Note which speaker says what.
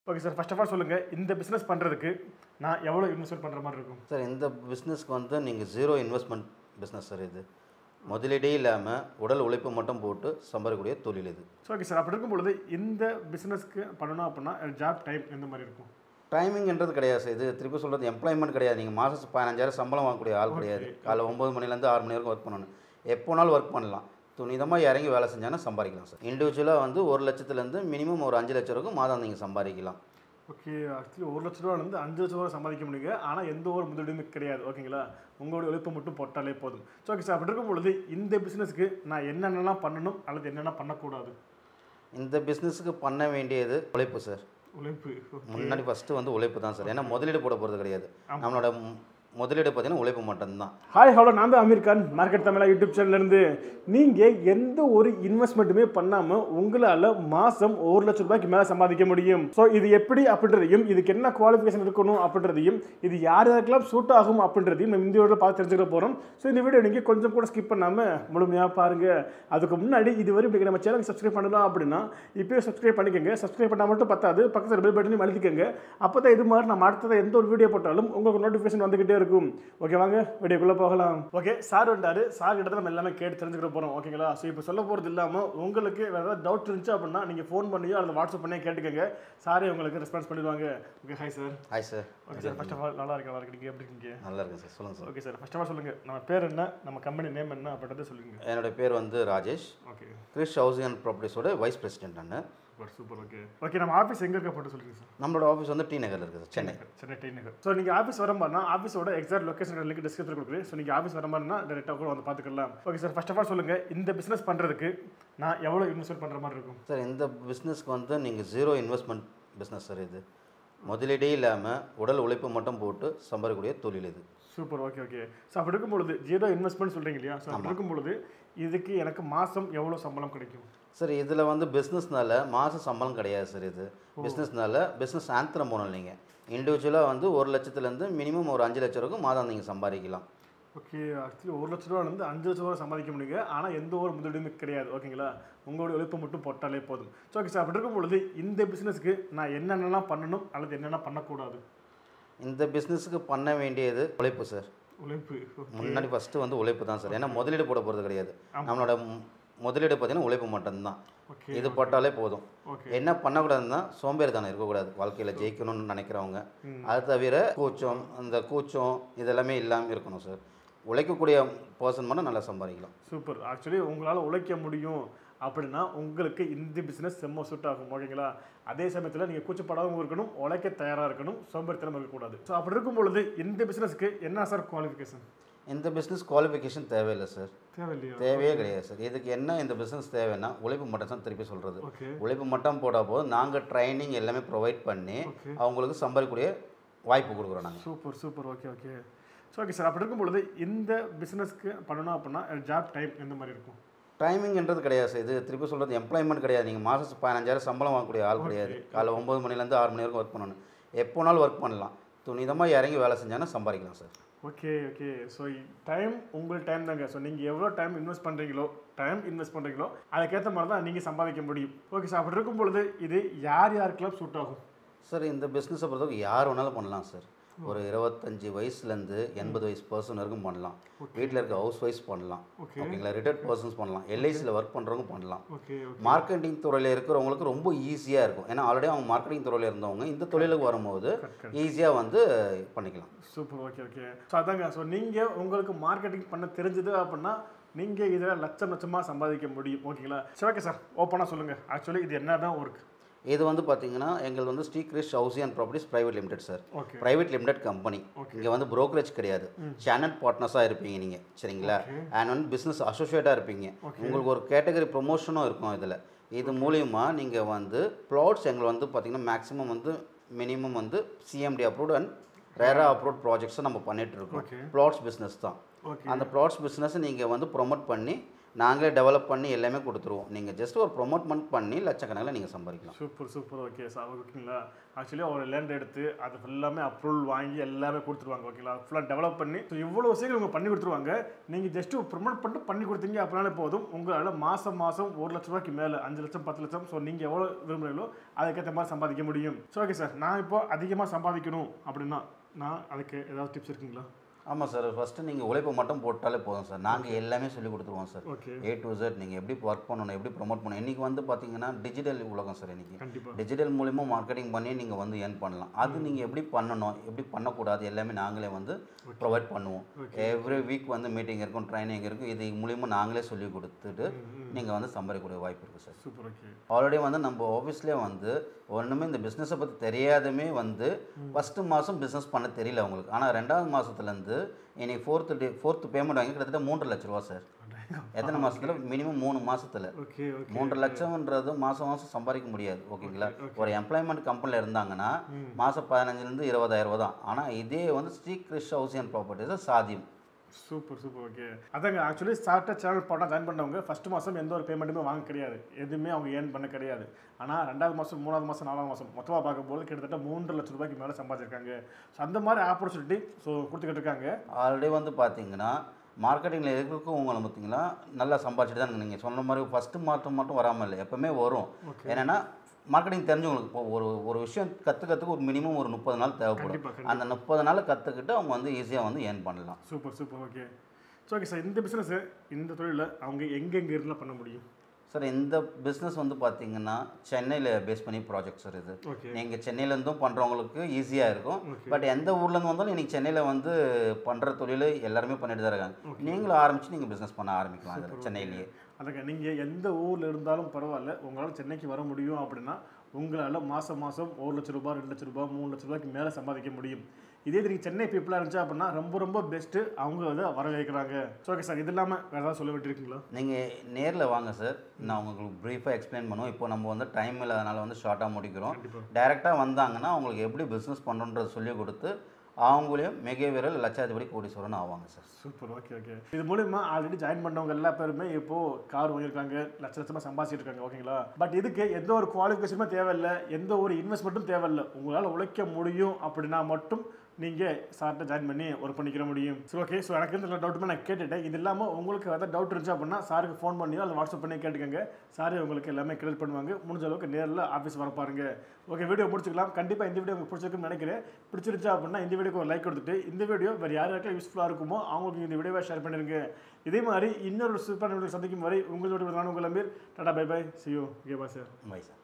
Speaker 1: Okay sir, first of all சொல்லுங்கள், இந்த business பண்ணுறதுக்கு நான் எவ்வளோ இன்வெஸ்ட்மெண்ட் பண்ணுற மாதிரி இருக்கும்?
Speaker 2: சார் இந்த பிஸ்னஸ்க்கு வந்து நீங்கள் ஜீரோ இன்வெஸ்ட்மெண்ட் பிஸ்னஸ் சார். இது முதலீடே இல்லாமல் உடல் உழைப்பு மட்டும் போட்டு சம்பாதிக்கக்கூடிய தொழில் இது.
Speaker 1: ஓகே சார், அப்படி இருக்கும் பொழுது இந்த பிஸ்னஸ்க்கு பண்ணணும் அப்படின்னா ஜாப் டைம் எந்த மாதிரி இருக்கும்?
Speaker 2: டைமிங்ன்றது கிடையாது சார். இது திருப்பி சொல்கிறது எம்ப்ளாய்மெண்ட் கிடையாது. நீங்கள் மாதம் 15,000 சம்பளம் வாங்கக்கூடிய ஆள் கிடையாது. காலைல 9 மணிலேருந்து 6 மணி வரைக்கும் ஒர்க் பண்ணணும். எப்போனாலும் ஒர்க் பண்ணலாம். துணிதமாக இறங்கி வேலை செஞ்சாங்கன்னா சம்பாதிக்கலாம் சார். இண்டிவிஜுவலாக வந்து 1 லட்சத்துலேருந்து மினிமம் ஒரு 5 லட்சம் வரைக்கும் மாதம் நீங்கள் சம்பாதிக்கலாம்.
Speaker 1: ஓகே, ஆக்சுவலி 1 லட்ச ரூபாலேருந்து 5 லட்ச ரூபா சம்பாதிக்க முடியுங்க. ஆனால் எந்த ஒரு முதலீடுமே கிடையாது. ஓகேங்களா, உங்களோட உழைப்பு மட்டும் போட்டாலே போதும். ஸோ ஓகே சார், அப்படி இருக்கும் பொழுது இந்த பிஸ்னஸ்க்கு நான் என்னென்னலாம் பண்ணணும் அல்லது என்னென்ன பண்ணக்கூடாது?
Speaker 2: இந்த பிஸ்னஸுக்கு பண்ண வேண்டியது உழைப்பு சார்.
Speaker 1: உழைப்பு
Speaker 2: முன்னாடி ஃபஸ்ட்டு வந்து உழைப்பு தான் சார். ஏன்னா முதலீடு போட போகிறது கிடையாது. நம்மளோட முதலீடு பார்த்தீங்கன்னா உழைப்பு மட்டும்தான்.
Speaker 1: ஹாய் ஹலோ, நான் தான் அமீர் கான், மார்க்கெட் தமிழா யூடியூப் சேனல்லேருந்து. நீங்கள் எந்த ஒரு இன்வெஸ்ட்மெண்ட்டுமே பண்ணாமல் உங்களால் மாதம் 1 லட்ச ரூபாய்க்கு மேலே சம்பாதிக்க முடியும். ஸோ இது எப்படி அப்படின்றதையும், இதுக்கு என்ன குவாலிஃபிகேஷன் இருக்கணும் அப்படின்றதையும், இது யார் யாருக்கெல்லாம் சூட் ஆகும் அப்படின்றதையும் நம்ம இந்த வீடியோவில் பார்த்து தெரிஞ்சுக்க போகிறோம். ஸோ இந்த வீடியோ நீங்கள் கொஞ்சம் கூட ஸ்கிப் பண்ணாமல் முழுமையாக பாருங்கள். அதுக்கு முன்னாடி இதுவரை இப்படி நம்ம சேனல் சப்ஸ்கிரைப் பண்ணலாம் அப்படின்னா இப்போயே சப்ஸ்கிரைப் பண்ணிக்கோங்க. சப்ஸ்கிரைப் பண்ணால் மட்டும் பத்தாது, பக்கத்தில் பெல் பட்டனையும் அழுத்திக்கோங்க. அப்போ தான் இது மாதிரி நம்ம அடுத்தது எந்த ஒரு வீடியோ போட்டாலும் உங்களுக்கு நோட்டிஃபிகேஷன் வந்துக்கிட்டே இருக்கும். ஓகே, வாங்க வீடியோக்குள்ளே போகலாம். ஓகே, சார் வந்தாரு. சார் கிட்ட நம்ம எல்லாமே கேட்டு தெரிஞ்சுக்கிற போகிறோம். ஓகேங்களா, ஸோ இப்போ சொல்ல போகிறது இல்லாமல் உங்களுக்கு வேறு ஏதாவது டவுட் இருந்துச்சு அப்படின்னா நீங்கள் ஃபோன் பண்ணியோ அல்லது வாட்ஸ்அப் பண்ணியோ கேட்டுக்கோங்க. சாரே உங்களுக்கு ரெஸ்பான்ஸ் பண்ணிடுவாங்க. Okay, hi sir.
Speaker 2: Hi sir.
Speaker 1: Okay sir, first of all நல்லா இருக்கு. நீங்கள் எப்படி இருக்கீங்க?
Speaker 2: நல்லா இருக்கு சார். சொல்லுங்கள் sir.
Speaker 1: Okay sir, first of all சொல்லுங்கள், நம்ம பேர் என்ன, நம்ம கம்பெனி நேம் என்ன அப்படின்றத சொல்லுங்கள்.
Speaker 2: என்னோட பேர் வந்து Rajesh.
Speaker 1: Okay,
Speaker 2: Chris housing and ப்ராப்பர்ட்டிஸோட வைஸ் பிரசிடென்ட் நான்.
Speaker 1: சூப்பர். ஓகே ஓகே, நம்ம ஆஃபீஸ் எங்கே இருக்க போட்டு சொல்லுங்கள் சார்.
Speaker 2: நம்மளோட ஆஃபீஸ் வந்து டி நகரில் இருக்குது sir. Chennai
Speaker 1: T Nagar. So நீங்கள் ஆஃபீஸ் வர மாதிரினா ஆஃபீஸோட எக்ஸாக்ட் லொக்கேஷன் லிங்க் டிஸ்கிரிப்ஷன் கொடுக்குறேன். ஸோ நீங்கள் ஆஃபீஸ் வர மாதிரினா டேரெக்டாக கூட வந்து பார்த்துக்கலாம். Okay sir, first of all சொல்லுங்கள், இந்த பிஸ்னஸ் பண்ணுறதுக்கு நான் எவ்வளோ இன்வெஸ்ட்மெண்ட் பண்ணுற மாதிரி இருக்கும்?
Speaker 2: சார் இந்த பிஸ்னஸ்க்கு வந்து நீங்கள் ஜீரோ இன்வெஸ்ட்மெண்ட் பிஸ்னஸ் சார். இது முதலீடே இல்லாமல் உடல் உழைப்பு மட்டும் போட்டு சம்பாதிக்கக்கூடிய தொழில் இது.
Speaker 1: சூப்பர். ஓகே ஓகே, ஸோ அப்படி இருக்கும் பொழுது ஜீரோ இன்வெஸ்ட்மெண்ட் சொல்கிறீங்க இல்லையா? ஸோ அப்படி இருக்கும் பொழுது இதுக்கு எனக்கு மாதம் எவ்வளோ சம்பளம் கிடைக்கும்?
Speaker 2: சார் இதில் வந்து பிஸ்னஸ்னால மாத சம்பளம் கிடையாது சார். இது பிஸ்னஸ் ஆந்திரம் போகணும். நீங்கள் இண்டிவிஜுவலாக வந்து 1 லட்சத்துலேருந்து மினிமம் ஒரு 5 லட்சம் வரைக்கும் மாதம் நீங்கள் சம்பாதிக்கலாம்.
Speaker 1: ஓகே, ஆக்சுவலி 1 லட்ச ரூபாலேருந்து 5 லட்ச ரூபா சம்பாதிக்க முடியுங்க. ஆனால் எந்த ஒரு முதலீடுமே கிடையாது. ஓகேங்களா, உங்களோட உழைப்பு மட்டும் போட்டாலே போதும். ஸோ ஓகே சார், அப்படி இருக்கும் பொழுது இந்த பிஸ்னஸ்க்கு நான் என்னென்னலாம் பண்ணணும் அல்லது என்னென்ன பண்ணக்கூடாது?
Speaker 2: இந்த பிஸ்னஸுக்கு பண்ண வேண்டியது உழைப்பு சார்.
Speaker 1: உழைப்பு
Speaker 2: முன்னாடி ஃபஸ்ட்டு வந்து உழைப்பு தான் சார். ஏன்னா முதலீடு போட போகிறது கிடையாது. நம்மளோட முதலீடு பார்த்தீங்கன்னா உழைப்பு மட்டும்தான். இது போட்டாலே போதும். என்ன பண்ணக்கூடாதுன்னா சோம்பேறி தானே இருக்கக்கூடாது. வாழ்க்கையில் ஜெயிக்கணும்னு நினைக்கிறவங்க. அது தவிர கூச்சம் இதெல்லாமே இல்லாமல் இருக்கணும் சார். உழைக்கக்கூடிய பர்சன் மட்டும் நல்லா சம்பாதிக்கலாம்.
Speaker 1: சூப்பர். ஆக்சுவலி உங்களால் உழைக்க முடியும் அப்படின்னா உங்களுக்கு இந்த பிஸ்னஸ் செம்ம சூட் ஆகும். ஓகேங்களா, அதே சமயத்தில் நீங்கள் கூச்சப்படாமல் இருக்கணும், உழைக்க தயாராக இருக்கணும், சோம்பேறித்தனம் இருக்கக்கூடாது. ஸோ அப்படி இருக்கும் பொழுது இந்த பிஸ்னஸ்க்கு என்ன சார் குவாலிஃபிகேஷன்?
Speaker 2: இந்த பிஸ்னஸ் குவாலிஃபிகேஷன் தேவையில்லை சார். தேவையே கிடையாது சார். இதுக்கு என்ன இந்த பிஸ்னஸ் தேவைன்னா உழைப்பு மட்டும் தான். திருப்பி சொல்கிறது, உழைப்பு மட்டும் போட்டால் போதும். நாங்கள் ட்ரைனிங் எல்லாமே ப்ரொவைட் பண்ணி அவங்களுக்கு சம்பாதிக்கக்கூடிய வாய்ப்பு கொடுக்குறோம் நாங்கள்.
Speaker 1: Super. Okay. So okay sir, அப்படி இருக்கும் பொழுது இந்த பிஸ்னஸ்க்கு பண்ணணும் அப்படின்னா ஜாப் டைம் எந்த மாதிரி இருக்கும்?
Speaker 2: டைமிங்ன்றது கிடையாது சார். இது திருப்பி சொல்கிறது எம்ப்ளாய்மெண்ட் கிடையாது. நீங்கள் மாதம் 15,000 சம்பளம் வாங்கக்கூடிய ஆள் கிடையாது. காலைல 9 மணிலேருந்து 6 மணி வரைக்கும் ஒர்க் பண்ணணும். எப்போனாலும் ஒர்க் பண்ணலாம். துணிதமாக இறங்கி வேலை செஞ்சாங்கன்னா சம்பாதிக்கலாம் சார். ஓகே.
Speaker 1: ஸோ டைம் உங்கள் டைம் தாங்க. ஸோ நீங்கள் எவ்வளோ டைம் இன்வெஸ்ட் பண்ணுறீங்களோ அதுக்கேற்ற மாதிரி தான் நீங்கள் சம்பாதிக்க முடியும். ஓகே சார், அப்படி இருக்கும் பொழுது இது யாருக்கெல்லாம் சூட் ஆகும்?
Speaker 2: சார் இந்த பிஸ்னஸை பொறுத்தவரைக்கும் யார் வேணாலும் பண்ணலாம் சார். ஒரு 25 வயசுலேருந்து 80 வயசு பர்சன் வரைக்கும் பண்ணலாம். வீட்டில் இருக்க ஹவுஸ் ஒய்ஃப் பண்ணலாம். ஓகேங்களா, ரிட்டையர்ட் பர்சன்ஸ் பண்ணலாம். எல்ஐசியில் ஒர்க் பண்ணுறவங்க பண்ணலாம். மார்க்கெட்டிங் துறையில் இருக்கிறவங்களுக்கு ரொம்ப ஈஸியாக இருக்கும். ஏன்னா ஆல்ரெடி அவங்க மார்க்கெட்டிங் துறையில் இருந்தவங்க இந்த தொழிலுக்கு வரும்போது ஈஸியாக வந்து பண்ணிக்கலாம்.
Speaker 1: சூப்பர். ஓகே. ஸோ அதாங்க, ஸோ நீங்கள் உங்களுக்கு மார்க்கெட்டிங் பண்ண தெரிஞ்சது அப்படின்னா நீங்கள் இதில் லட்சமாக சம்பாதிக்க முடியும். ஓகேங்களா, சரி ஓகே சார், ஓப்பனாக சொல்லுங்கள். ஆக்சுவலி இது என்ன தான் ஒர்க்?
Speaker 2: இது வந்து பார்த்தீங்கன்னா எங்களுக்கு வந்து Shri Chris housing and properties private limited sir. Private limited company. இங்கே வந்து புரோக்கரேஜ் கிடையாது. சேனல் பார்ட்னர்ஸாக இருப்பீங்க நீங்கள், சரிங்களா. அண்ட் வந்து பிஸ்னஸ் அசோசியேட்டாக இருப்பீங்க. உங்களுக்கு ஒரு கேட்டகரி ப்ரொமோஷனும் இருக்கும் இதில். இது மூலிமா நீங்கள் வந்து ப்ளாட்ஸ் எங்களை வந்து பார்த்தீங்கன்னா மேக்ஸிமம் வந்து மினிமம் வந்து CMD approved and RERA approved ப்ராஜெக்ட்ஸை நம்ம பண்ணிகிட்டு இருக்கோம். ப்ளாட்ஸ் பிஸ்னஸ் தான். அந்த ப்ளாட்ஸ் பிஸ்னஸை நீங்கள் வந்து ப்ரொமோட் பண்ணி நாங்களே டெவலப் பண்ணி எல்லாமே கொடுத்துருவோம். நீங்கள் ஜஸ்ட் ஒரு ப்ரொமோட்மெண்ட் பண்ணி லட்சக்கணக்கில் நீங்கள் சம்பாதிக்கலாம்.
Speaker 1: Super okay sir. ஓகேங்களா, ஆக்சுவலி ஒரு லேண்ட் எடுத்து அது ஃபுல்லாமே அப்ரூவல் வாங்கி எல்லாமே கொடுத்துருவாங்க. ஓகேங்களா, ஃபுல்லாக டெவலப் பண்ணி ஸோ இவ்வளோ விஷயங்கள் உங்கள் பண்ணி கொடுத்துருவாங்க. நீங்கள் ஜஸ்ட்டு ப்ரொமோட் பண்ணிட்டு பண்ணி கொடுத்தீங்க அப்படின்னாலே போதும். உங்களால் மாதம் ₹1,00,000 மேலே 5 லட்சம் 10 லட்சம் ஸோ நீங்கள் எவ்வளோ விரும்புகிறீங்களோ அதுக்கேற்ற மாதிரி சம்பாதிக்க முடியும். ஸோ ஓகே சார், நான் இப்போ அதிகமாக சம்பாதிக்கணும் அப்படின்னா நான் அதுக்கு ஏதாவது டிப்ஸ் இருக்குங்களா?
Speaker 2: ஆமாம் சார், ஃபஸ்ட்டு நீங்கள் உழைப்பை மட்டும் போட்டாலே போதும் சார். நாங்கள் எல்லாமே சொல்லி கொடுத்துருவோம் சார். A to Z நீங்கள் எப்படி ஒர்க் பண்ணணும், எப்படி ப்ரொமோட் பண்ணணும். இன்றைக்கி வந்து பார்த்தீங்கன்னா டிஜிட்டல் உலகம் சார். இன்றைக்கி டிஜிட்டல் மூலிமா மார்க்கெட்டிங் பண்ணி நீங்கள் வந்து ஏர்ன் பண்ணலாம். அது நீங்கள் எப்படி பண்ணணும், எப்படி பண்ணக்கூடாது எல்லாமே நாங்களே வந்து ப்ரொவைட் பண்ணுவோம். எவ்ரி வீக் வந்து மீட்டிங் இருக்கும், ட்ரைனிங் இருக்கும். இது மூலிமா நாங்களே சொல்லி கொடுத்துட்டு நீங்கள் வந்து சம்பாதிக்கக்கூடிய வாய்ப்பு இருக்குது சார்.
Speaker 1: சூப்பர். ஓகே,
Speaker 2: ஆல்ரெடி வந்து நம்ம ஆஃபீஸ்லேயே வந்து ஒன்றுமே இந்த பிஸ்னஸை பற்றி தெரியாதமே வந்து ஃபஸ்ட்டு மாதம் பிஸ்னஸ் பண்ண தெரியல அவங்களுக்கு. ஆனால் 2வது மாதத்துலேருந்து இன்னைக்கு ஃபோர்த்து பேமெண்ட் வாங்கி கிட்டத்தட்ட ₹3 லட்சம் சார். எத்தனை மாதத்தில்? மினிமம் 3 மாதத்தில் 3 லட்சம்ன்றது மாதம் சம்பாதிக்க முடியாது. ஓகேங்களா, ஒரு எம்ப்ளாய்மெண்ட் கம்பெனியில் இருந்தாங்கன்னா மாதம் 15,000 to 20,000 தான். ஆனால் இதே வந்து Shri Krish housing and properties சாத்தியம்.
Speaker 1: சூப்பர். ஓகே, அதாங்க ஆக்சுவலி ஸ்டார்ட்டாக சேனல் போட்டால் ஜாயின் பண்ணவங்க ஃபஸ்ட்டு மாதம் எந்த ஒரு பேமெண்ட்டுமே வாங்க கிடையாது, எதுவுமே அவங்க ஏர்ன் பண்ண கிடையாது. ஆனால் 2வது மாதம் 3வது மாதம் 4வது மாதம் மொத்தமாக பார்க்கும்போது கிட்டத்தட்ட ₹3 லட்சம் மேலே சம்பாதிச்சிருக்காங்க. ஸோ அந்த மாதிரி ஆப்பர்ச்சுனிட்டி ஸோ கொடுத்துக்கிட்டு இருக்காங்க.
Speaker 2: ஆல்ரெடி வந்து பார்த்தீங்கன்னா மார்க்கெட்டிங்கில் இருக்கிறதுக்கும் உங்களை பார்த்தீங்கன்னா நல்லா சம்பாதிச்சுட்டு தான் நீங்கள் சொன்ன மாதிரி ஃபஸ்ட்டு மட்டும் வராமல் இல்லை, எப்போவுமே வரும். என்னென்னா மார்க்கெட்டிங் தெரிஞ்சவங்களுக்கு இப்போ ஒரு விஷயம் கற்றுக்கிறதுக்கு ஒரு மினிமம் ஒரு 30 நாள் தேவைப்படும். அந்த 30 நாள் கற்றுக்கிட்டு அவங்க வந்து ஈஸியாக வந்து ஏர்ன் பண்ணலாம்.
Speaker 1: Super. Okay, so okay sir, இந்த பிஸ்னஸ் இந்த தொழிலில் அவங்க எங்கெங்கே இருந்தால் பண்ண முடியும்
Speaker 2: சார்? இந்த பிஸ்னஸ் வந்து பார்த்தீங்கன்னா சென்னையில் பேஸ் பண்ணி ப்ராஜெக்ட் சார். இது நீங்கள் சென்னையிலேருந்தும் பண்ணுறவங்களுக்கு ஈஸியாக இருக்கும். பட் எந்த ஊர்லேருந்து வந்தாலும் இன்றைக்கி சென்னையில் வந்து பண்ணுற தொழில் எல்லாருமே பண்ணிட்டு தான் இருக்காங்க. நீங்களும் ஆரம்பித்து நீங்கள் பிஸ்னஸ் பண்ண ஆரம்பிக்கலாம் அதில் சென்னையிலேயே.
Speaker 1: அதுக்கு நீங்கள் எந்த ஊரில் இருந்தாலும் பரவாயில்ல, உங்களால் சென்னைக்கு வர முடியும் அப்படின்னா உங்களால் மாதம் ₹1,00,000 ₹2,00,000 ₹3,00,000 மேலே சம்பாதிக்க முடியும். இதே நீங்கள் சென்னை பீப்புளாக இருந்துச்சு அப்படின்னா ரொம்ப பெஸ்ட்டு, அவங்க வந்து வர வைக்கிறாங்க. ஸோ ஓகே சார், இது இல்லாமல் வேறு ஏதாவது சொல்ல விட்டுருக்கீங்களா?
Speaker 2: நீங்கள் நேரில் வாங்க சார், நான் உங்களுக்கு ப்ரீஃபாக எக்ஸ்பிளைன் பண்ணுவோம். இப்போ நம்ம வந்து டைம் இல்லாதனால வந்து ஷார்ட்டாக முடிக்கிறோம். டைரெக்டாக வந்தாங்கன்னா அவங்களுக்கு எப்படி பிஸ்னஸ் பண்ணுன்றதை சொல்லி கொடுத்து அவங்களையும் மிக விரல் லட்சாதிபதி கோடீஸ்வரன் ஆவாங்க சார்.
Speaker 1: சூப்பர். ஓகே, இது மூலிமா ஆல்ரெடி ஜாயின் பண்ணவங்க எல்லா பேருமே இப்போது கார் வாங்கியிருக்காங்க, லட்சமாக சம்பாதிச்சிட்டு இருக்காங்க. ஓகேங்களா, பட் இதுக்கு எந்த ஒரு குவாலிஃபிகேஷனுமே தேவையில்லை, எந்த ஒரு இன்வெஸ்ட்மெண்ட்டும் தேவையில்லை. உங்களால் உழைக்க முடியும் அப்படின்னா மட்டும் நீங்கள் சார்ட்ட ஜாயின் பண்ணி ஒர்க் பண்ணிக்கிற முடியும். சரி ஓகே, ஸோ எனக்கு இந்த டவுட்டுமே நான் கேட்டுட்டேன். இது இல்லாமல் உங்களுக்கு ஏதாவது டவுட் இருந்துச்சு அப்படின்னா சாருக்கு ஃபோன் பண்ணியோ அல்லது வாட்ஸ்அப் பண்ணி கேட்டுக்கோங்க. சாரே உங்களுக்கு எல்லாமே கிளியர் பண்ணுவாங்க. முடிஞ்ச அளவுக்கு நேரில் ஆஃபீஸ் வர பாருங்க. ஓகே, வீடியோ முடிச்சுக்கலாம். கண்டிப்பாக இந்த வீடியோ உங்களுக்கு பிடிச்சிருக்குன்னு நினைக்கிறேன். பிடிச்சிருச்சா அப்படின்னா இந்த வீடியோக்கு ஒரு லைக் கொடுத்துட்டு இந்த வீடியோ வேறு யாருக்கெல்லாம் யூஸ்ஃபுல்லாக இருக்குமோ அவங்களுக்கு இந்த வீடியோவை ஷேர் பண்ணிடுங்க. இதே மாதிரி இன்னொரு சூப்பர் வீடியோ சந்திக்கும் வரை உங்களோட உங்கள் Amir. Tata, bye. See you. Okay, bye sir.
Speaker 2: Bye sir.